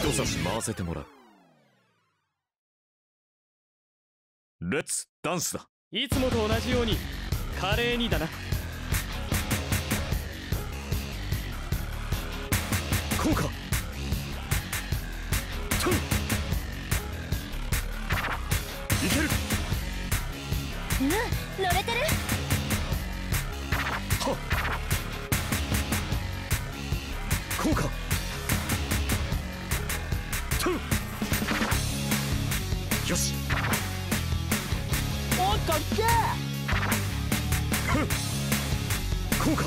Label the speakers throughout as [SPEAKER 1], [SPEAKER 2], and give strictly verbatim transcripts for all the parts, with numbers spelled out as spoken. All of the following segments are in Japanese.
[SPEAKER 1] 人差し回せてもらう。レッツダンスだ。
[SPEAKER 2] いつもと同じように華麗にだな。
[SPEAKER 1] こうか。トンいける。
[SPEAKER 3] うん、乗れてる。
[SPEAKER 1] はっこうか。トンよし。
[SPEAKER 2] おっかっけ
[SPEAKER 1] ふんこうか。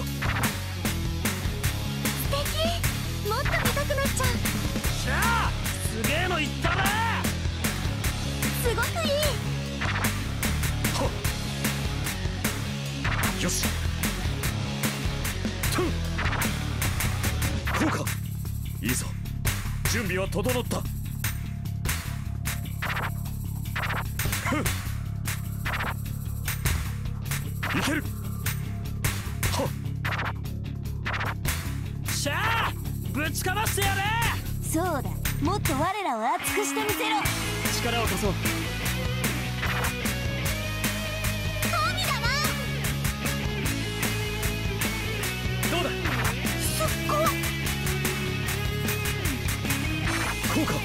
[SPEAKER 3] 素敵。もっと見たくなっちゃう。
[SPEAKER 2] しゃあすげえの言ったな。
[SPEAKER 3] すごくいい。
[SPEAKER 1] はっよし。トンこうか。いいぞ、準備は整った。ふんいける。はっ
[SPEAKER 2] しゃあぶちかましてやれ。
[SPEAKER 3] そうだ、もっと我らを熱くしてみせろ。
[SPEAKER 2] 力を貸そう。
[SPEAKER 3] 神だな。
[SPEAKER 2] どうだ。
[SPEAKER 3] すっごい。
[SPEAKER 1] こうか。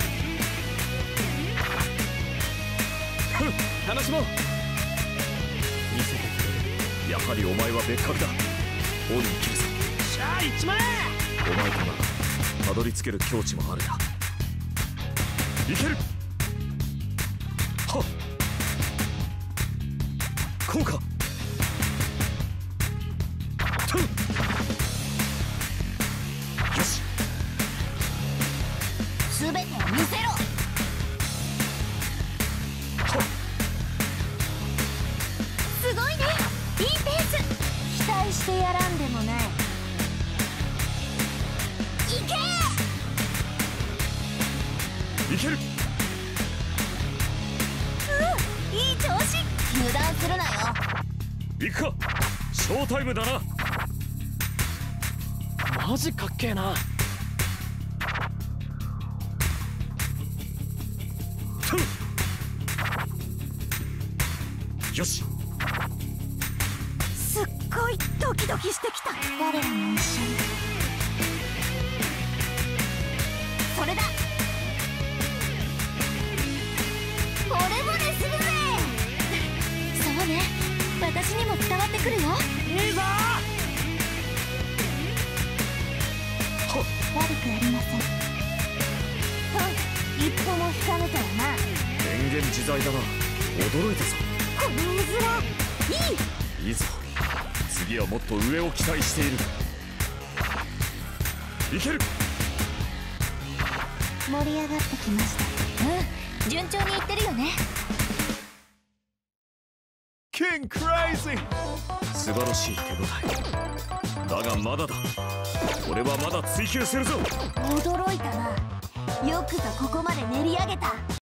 [SPEAKER 1] ふん
[SPEAKER 2] 楽しもう。
[SPEAKER 1] 見せてくれる。やはりお前は別格だ。恩に切るぞ。
[SPEAKER 2] しゃあ一枚。
[SPEAKER 1] お前とならたどり着ける境地もあるな。いける。はっこうか。トンよし。
[SPEAKER 3] すべてを見せろ。
[SPEAKER 1] はっ
[SPEAKER 3] すごいね。いいペース。期待してやらんでもない。いけ
[SPEAKER 1] いける。
[SPEAKER 3] ー。うん、いい調子。油断するなよ。
[SPEAKER 1] 行くか。ショータイムだな。
[SPEAKER 2] マジかっけえな。
[SPEAKER 1] トンよし。
[SPEAKER 3] すっごいドキドキしてきた。我らも一緒に。それだ。俺もでするぜ。そうね、私にも伝わってくるよ。
[SPEAKER 2] いいぞ。
[SPEAKER 1] はっ
[SPEAKER 3] 悪くありません。と一歩も引かぬとはな。
[SPEAKER 1] 変幻自在だな。驚いたぞ。
[SPEAKER 3] この絵面いい。
[SPEAKER 1] いいぞ、次はもっと上を期待している。いける。
[SPEAKER 3] 盛り上がってきました。うん、順調にいってるよね。
[SPEAKER 1] King Crazy。素晴らしい手応えだがまだだ。俺はまだ追求するぞ。
[SPEAKER 3] 驚いたな。よくぞここまで練り上げた。